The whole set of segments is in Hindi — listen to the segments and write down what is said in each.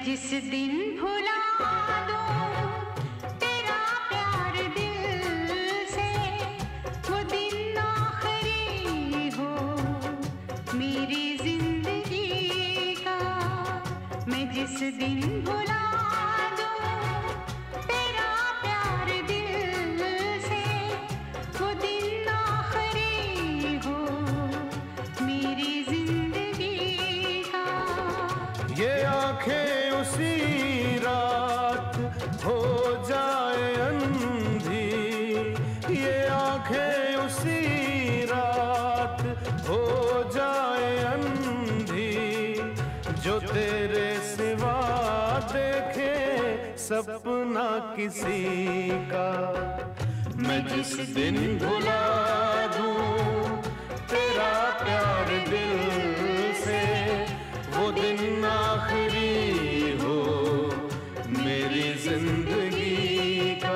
जिस दिन भुला दूं तेरा प्यार दिल से, वो दिन आखिरी हो मेरी जिंदगी का। मैं जिस दिन भुला दूं तेरा प्यार दिल से, वो दिन आखिरी हो मेरी जिंदगी का। ये आंखें उसी रात हो जाए अंधी, ये आंखें उसी रात हो जाए अंधी, जो तेरे सिवा देखे सपना किसी का। मैं जिस दिन भुला दूं तेरा प्यार दिल से, वो दिन आखिरी हो मेरी जिंदगी का।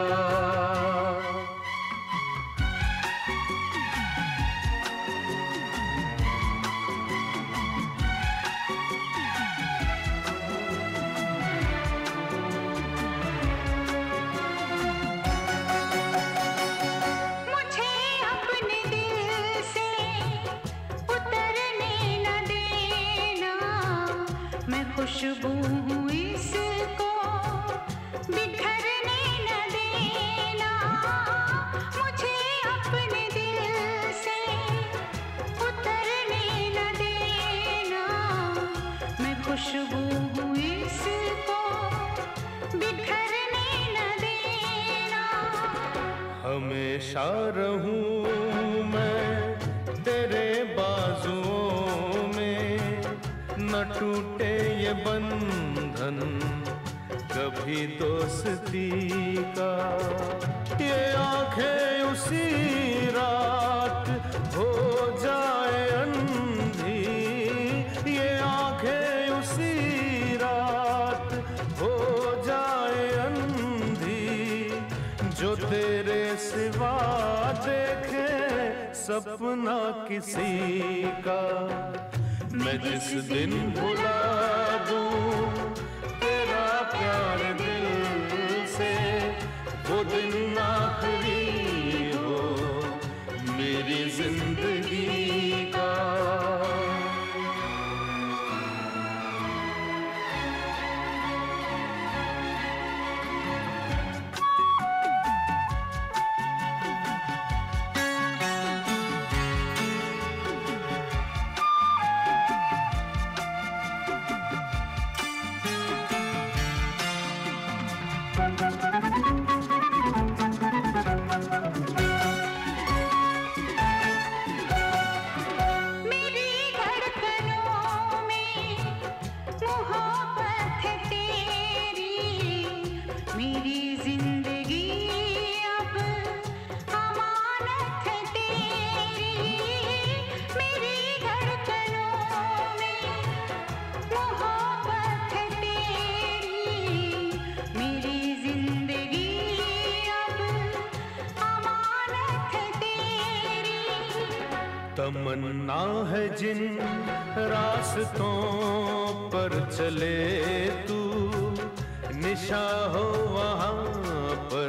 मुझे अपने दिल से उतरने न देना, मैं खुशबू हूँ इसको बिखरने न देना। मुझे अपने दिल से उतरने न देना, मैं खुशबू हूँ इसको बिखरने न देना। हमेशा रहूं मैं तेरे बाजुओं में, न टूटे ये बंधन कभी दोस्ती का। ये आंखें उसी रात हो जाए अंधी, ये आंखें उसी रात हो जाए अंधी, जो तेरे सिवा देखे सपना किसी का। मैं जिस दिन भुला दूं तेरा प्यार दिल से, वो दिन आखिरी हो मेरी जिंदगी का। मेरी धड़कनों में मोहब्बत है तेरी, मेरी जिंदगी अब अमानत है तेरी। मेरी धड़कनों में मोहब्बत है तेरी, मेरी जिंदगी अब अमानत है तेरी। तमन्ना है जिन रास्तों पर चले तू, निशा हो वहाँ पर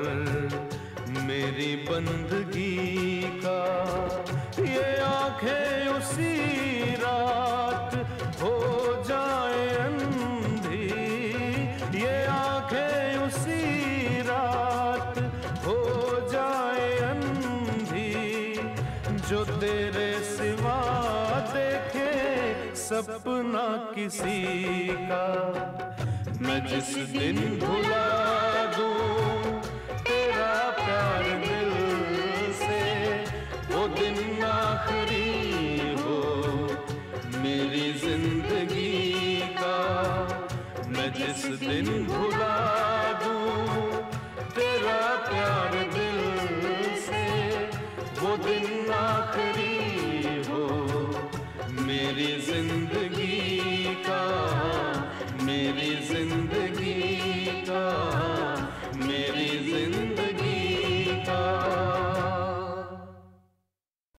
मेरी बंदगी का। ये आंखें उसी रात हो जाए अंधी, ये आंखें उसी रात हो जाए अंधी, जो तेरे सिवा देखे सपना किसी का। मैं जिस दिन भुला दूं तेरा प्यार दिल से, वो दिन आखिरी हो मेरी जिंदगी का। मैं जिस दिन भुला दूं तेरा प्यार दिल से, वो दिन आखिरी हो मेरी जिंदगी का, मेरी जिंदगी का।